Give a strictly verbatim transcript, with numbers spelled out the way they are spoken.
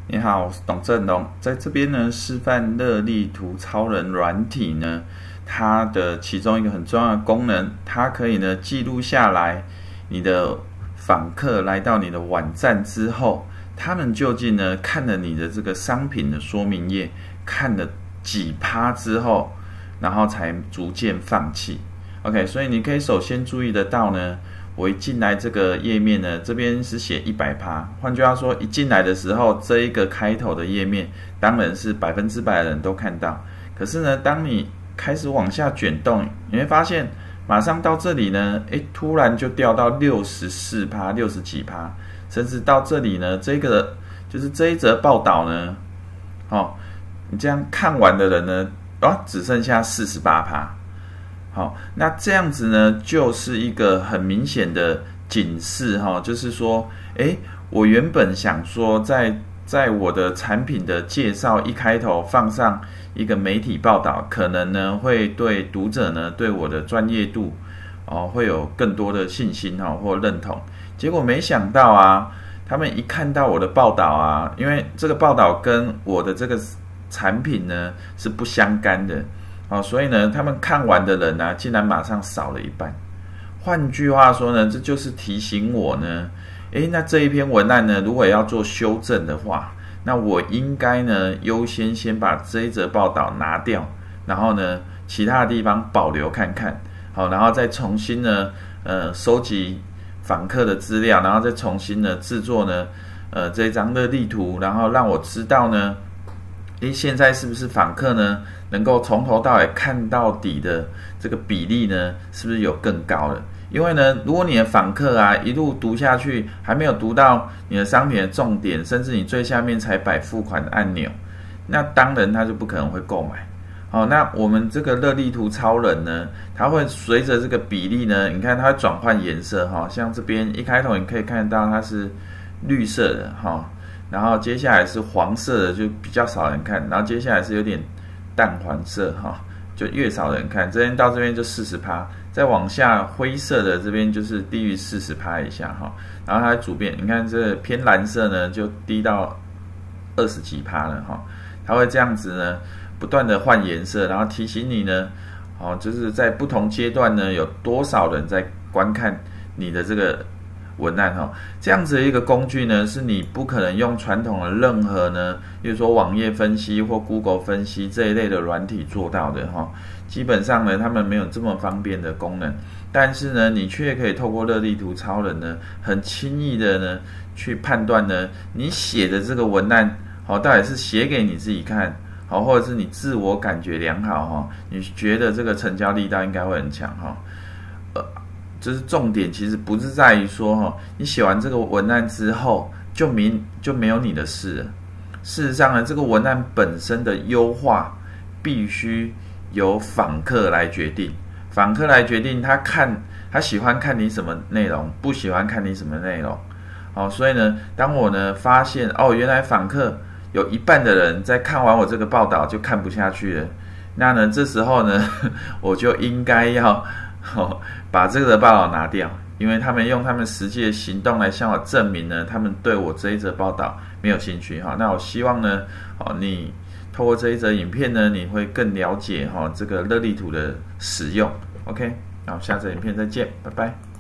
你好，我是董振龙，在这边呢示范热力图超人软体呢，它的其中一个很重要的功能，它可以呢记录下来你的访客来到你的网站之后，他们究竟呢看了你的这个商品的说明页，看了几趴之后，然后才逐渐放弃。OK， 所以你可以首先注意得到呢。我一进来这个页面呢，这边是写一百趴，换句话说，一进来的时候，这一个开头的页面当然是百分之百的人都看到。可是呢，当你开始往下卷动，你会发现，马上到这里呢，诶，突然就掉到六十四趴、六十几趴，甚至到这里呢，这个就是这一则报道呢，哦，你这样看完的人呢，啊，只剩下四十八趴。好，那这样子呢，就是一个很明显的警示哈，就是说，诶，我原本想说在在我的产品的介绍一开头放上一个媒体报道，可能呢会对读者呢对我的专业度哦会有更多的信心哈或认同。结果没想到啊，他们一看到我的报道啊，因为这个报道跟我的这个产品呢是不相干的。哦，所以呢，他们看完的人呢、啊，竟然马上少了一半。换句话说呢，这就是提醒我呢，诶，那这一篇文案呢，如果要做修正的话，那我应该呢，优先先把这一则报道拿掉，然后呢，其他的地方保留看看，好，然后再重新呢，呃，收集访客的资料，然后再重新呢制作呢，呃，这一张热力图，然后让我知道呢。诶，现在是不是访客呢能够从头到尾看到底的这个比例呢，是不是有更高了？因为呢，如果你的访客啊一路读下去，还没有读到你的商品的重点，甚至你最下面才摆付款的按钮，那当然他就不可能会购买。好，那我们这个热力图超人呢，它会随着这个比例呢，你看它会转换颜色哈，像这边一开头你可以看到它是绿色的哈。然后接下来是黄色的，就比较少人看。然后接下来是有点淡黄色哈，就越少人看。这边到这边就四十趴，再往下灰色的这边就是低于四十趴以下哈。然后它主边，你看这偏蓝色呢，就低到二十几趴了哈。它会这样子呢，不断的换颜色，然后提醒你呢，哦，就是在不同阶段呢，有多少人在观看你的这个。文案哈，这样子的一个工具呢，是你不可能用传统的任何呢，比如说网页分析或 Google 分析这一类的软体做到的哈。基本上呢，他们没有这么方便的功能，但是呢，你却可以透过热力图超人呢，很轻易的呢，去判断呢，你写的这个文案，好，到底是写给你自己看，好，或者是你自我感觉良好哈，你觉得这个成交力道应该会很强哈，呃。就是重点，其实不是在于说哈，你写完这个文案之后就明就没有你的事了。事实上呢，这个文案本身的优化必须由访客来决定，访客来决定他看他喜欢看你什么内容，不喜欢看你什么内容。好，所以呢，当我呢发现哦，原来访客有一半的人在看完我这个报道就看不下去了，那呢这时候呢，我就应该要。哦，把这个的报道拿掉，因为他们用他们实际的行动来向我证明呢，他们对我这一则报道没有兴趣哈。那我希望呢，哦，你透过这一则影片呢，你会更了解哈这个热力图的使用。OK， 好，下则影片再见，拜拜。